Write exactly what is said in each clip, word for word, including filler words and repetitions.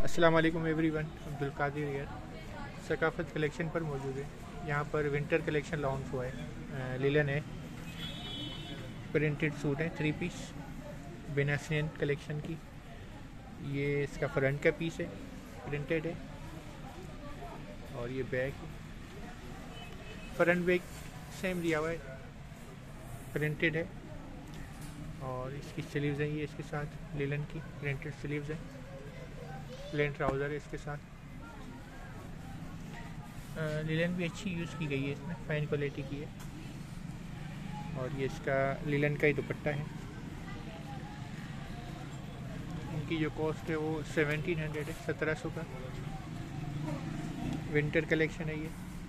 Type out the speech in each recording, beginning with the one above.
अस्सलाम वालेकुम एवरीवन, अब्दुल कादिर यार सकाफ़त कलेक्शन पर मौजूद है। यहाँ पर विंटर कलेक्शन लॉन्च हुआ है। लिलन है, प्रिंटेड सूट है, थ्री पीस बेनासियन कलेक्शन की। ये इसका फ्रंट का पीस है, प्रिंटेड है, और ये बैक है। फ्रंट बैक सेम दिया हुआ है, प्रिंटेड है, और इसकी स्लीव्स है ये इसके साथ लिलन की प्रिंटेड स्लीव्स है। प्लेन ट्राउज़र है इसके साथ। लिलन भी अच्छी यूज़ की गई है, इसमें फाइन क्वालिटी की है, और ये इसका लिलन का ही दुपट्टा है। इनकी जो कॉस्ट है वो सेवनटीन हंड्रेड है, सत्रह सौ का। विंटर कलेक्शन है ये।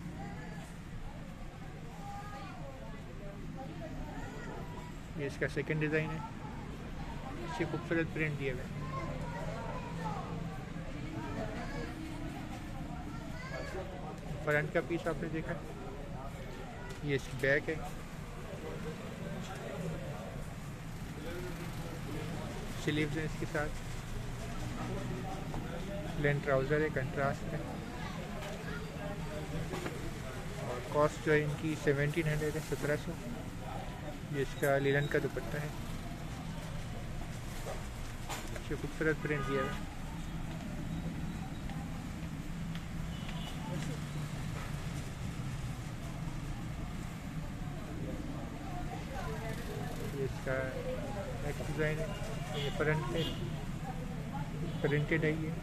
ये इसका सेकंड डिज़ाइन है, इससे खूबसूरत प्रिंट दिया हुआ है। फ्रंट का पीस आपने देखा, ये इसकी बैक है। स्लीव्स हैं इसके साथ, प्लेन ट्राउज़र है, कंट्रास्ट है, और कॉस्ट जो है इनकी सेवनटीन हंड्रेड है, सत्रह सौ। ये इसका लिलन का दुपट्टा है, अच्छे खूबसूरत प्रिंट दिया है। ये इसका नेक्स्ट डिज़ाइन है, ये फ्रंट पे प्रिंटेड है। ये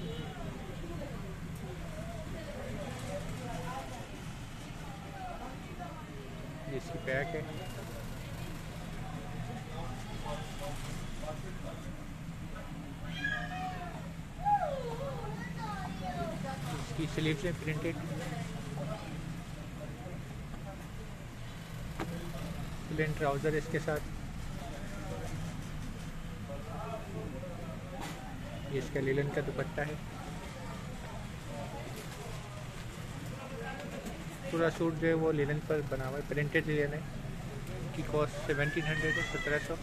ये इसकी बैक है। इसकी स्लीव्स है प्रिंटेड, प्लेन ट्राउज़र इसके साथ। ये इसका लिलन का दुपट्टा है। पूरा सूट जो है वो लिलन पर बना हुआ है, प्रिंटेड लिलन है। इसकी कॉस्ट सेवनटीन हंड्रेड है, सत्रह सौ।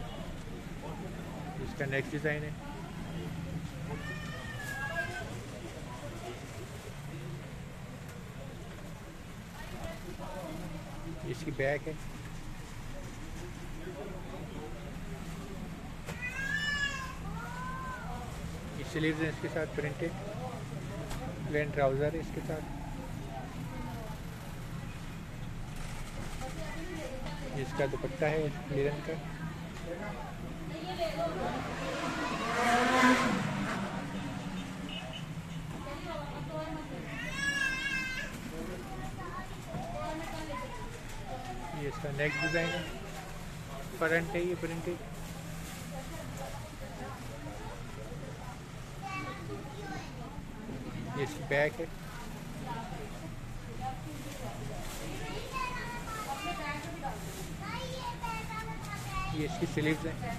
इसका नेक्स्ट डिज़ाइन है, इसकी बैक है। स्लीव्स हैं इसके साथ प्रिंटेड, प्लेन ट्राउज़र है इसके साथ। इसका दुपट्टा है लिलन का। ये इसका नेक्स्ट डिज़ाइन है, फ्रंट है ये प्रिंटेड। ये इसकी बैक है। ये इसकी स्लीव्स हैं,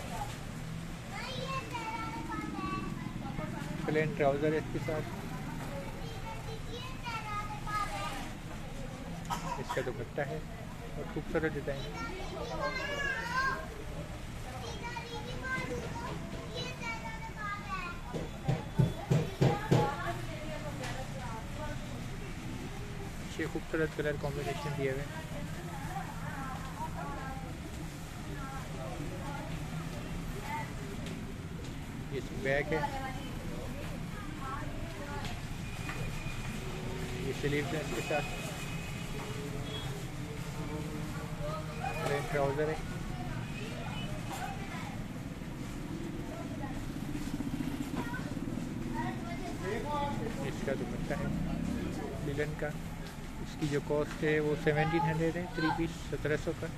प्लेन ट्राउज़र है इसके साथ। इसका दुपट्टा है, और खूबसूरत डिज़ाइन है। अच्छे खूबसूरत कलर कॉम्बिनेशन दिए हुए हैं। ये इसकी बैक है। ये स्लीव्स हैं इसके साथ, प्लेन ट्राउज़र है। इसका दुपट्टा है लिलन का। इसकी जो कॉस्ट है वो सेवनटीन हंड्रेड है, थ्री पीस सत्रह सौ का।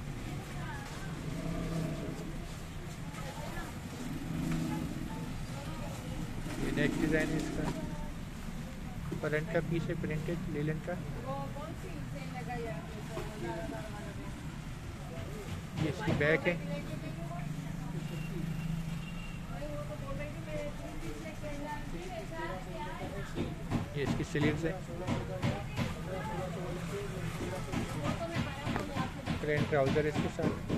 ये नेक्स्ट डिज़ाइन है इसका, फ्रंट का पीस है प्रिंटेड लिलन का। ये इसकी बैक है। ये इसकी स्लीव्स है, प्लेन ट्राउज़र इसके साथ।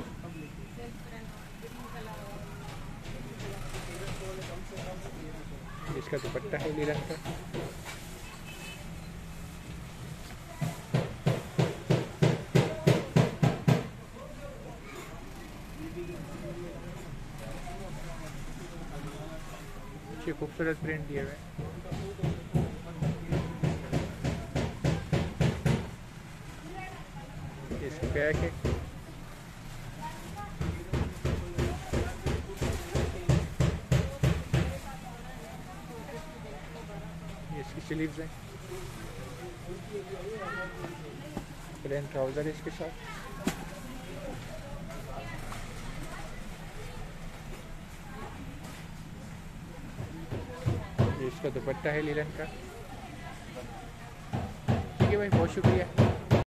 इसका दुपट्टा है लीलन का। ये खूबसूरत प्रिंट दिए हुए। इसकी बैक है। ये इसकी स्लीव्स हैं। प्लेन ट्राउज़र है इसके साथ। ये इसका दुपट्टा है लीलन का। ठीक है भाई, बहुत शुक्रिया।